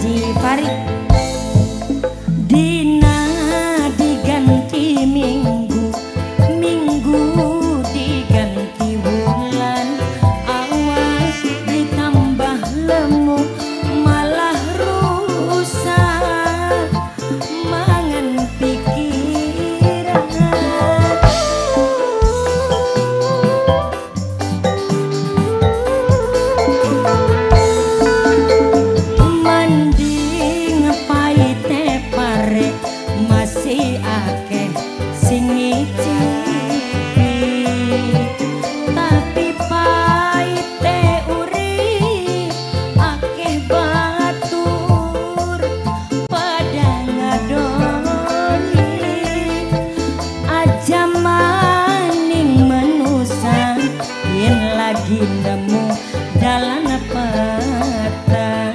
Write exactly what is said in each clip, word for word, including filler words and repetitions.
kasih Farid. Dina diganti minggu, minggu diganti bulan, awas ditambah lemu malah rusak mangan pikiran. Mending paite pare masih akeh sing ngicipi, tapi paite urip akeh batur pada ngadoni. Aja maning manusa yen lagi nemu dalan petang,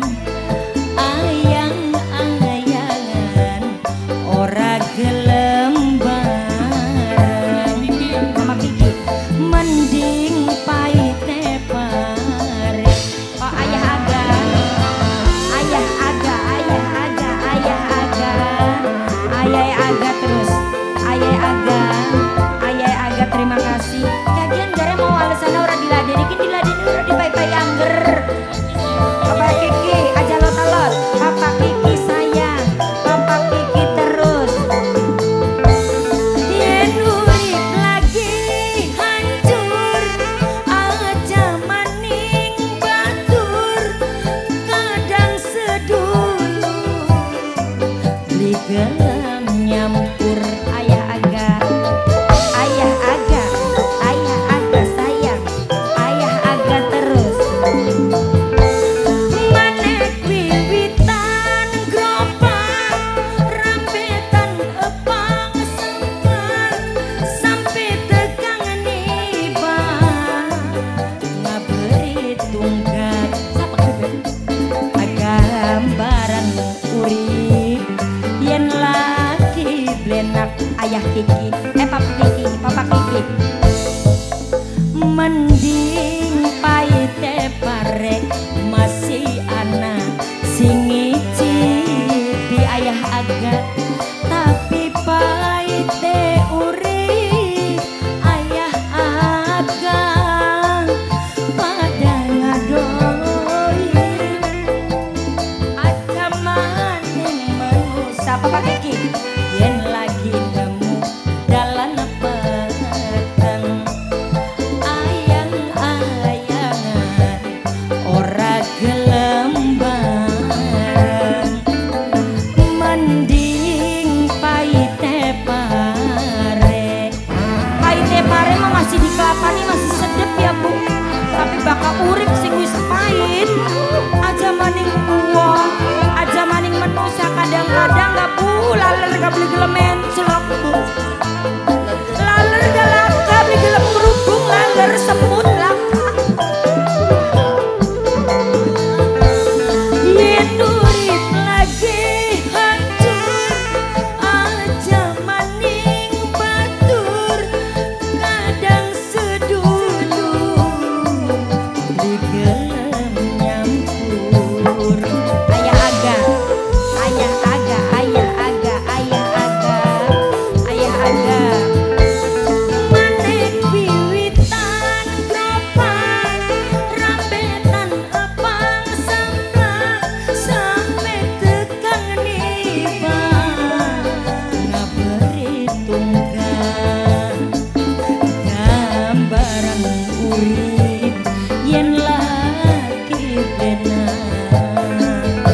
ayang-ayangan ora gelem bareng. Mama Piki mending paite pare. Oh ayah aga, ayah aga, ayah aga, ayah aga, ayah aga terus, ayah aga, ayah aga terima kasih. Kagian gara mau alasan ora diladeni, ki diladeni ora dipai-pai angger. Papa Kiki aja lot-lot, Papa Kiki sayang, Papa Kiki terus. Yen urip lagi hancur, aja maning batur, kadang sedulur beli gelem nyampur. Ayah aga, ayah aga, ayah aga sayang, ayah aga terus. Manek wiwitan gropang, rampetan epang sempang, sampai tegang niba ngaberi tunggat. Sapa bebek? Gambaran urip yen lagi blenak. Ayah Kiki, eh Papa Kiki, Papa Kiki mending paite pare masih ana sing ngicipi. Ayah aga tapi paite urip, ayah aga pada ngadoi. Aja maning manusa. Papa Kiki yen lagi nemu dalan petang, ayang-ayangan ora gelem bareng. Mending paite pare. Paite pare mah masih di kelapani masih sedep ya Bu, tapi bakal urip sing wis pahit. Aja maning uang, aja maning manusia kadang-kadang gak Bu laler gak beli gelemen celok Bu, laler gak laka beli gelem kerudung, laler semut laka. Yen urip lagi hancur, aja maning batur, kadang sedulur beli gelem nyampur. Ayah aga, ayah aga, ayah aga, ayah aga, ayah aga. Manek wiwitan gropang, rampetan epang semplang, sampai tegang niba ngaberi tunggang. Gambaran urip yen lagi benar,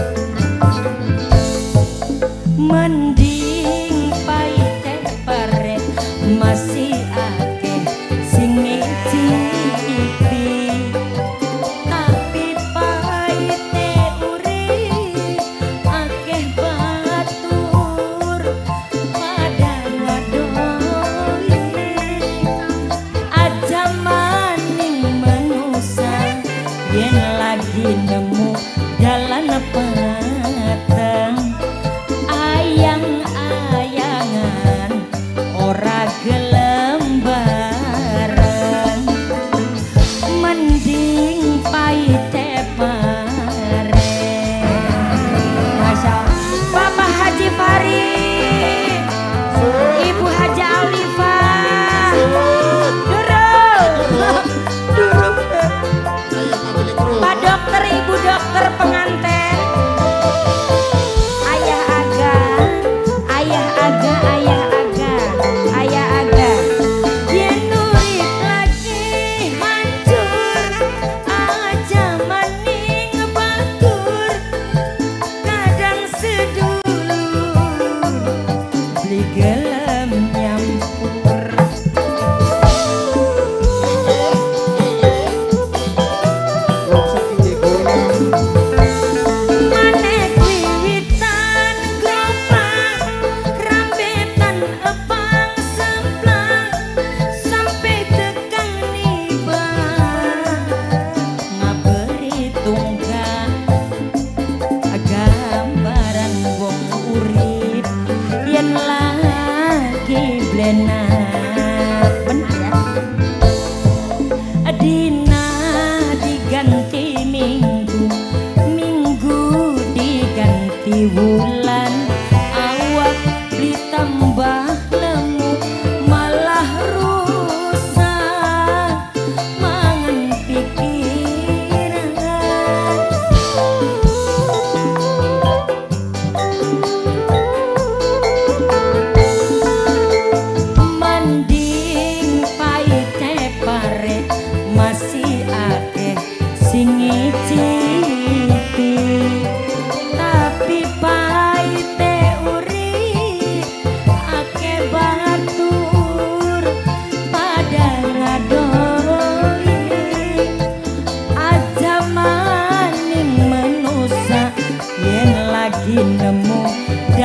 mending paite pare masih akeh sing ngicipi, tapi paite urip akeh batur pada ngadoi. Aja maning manusa yen lagi nemu dalan petang, ayang-ayangan ora gelem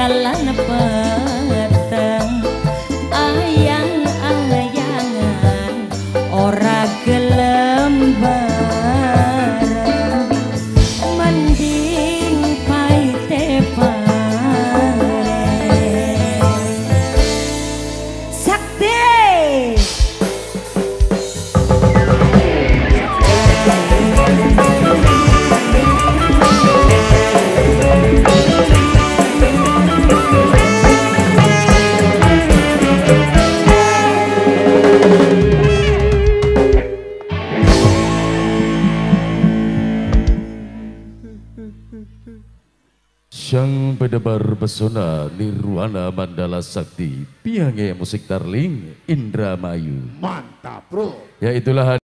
dalan peteng ayang-ayangan ora gelem bareng mending paite bareng sakti Sang penebar pesona Nirwana Mandala Sakti, piange musik darling Indramayu. Mantap bro. Ya itulah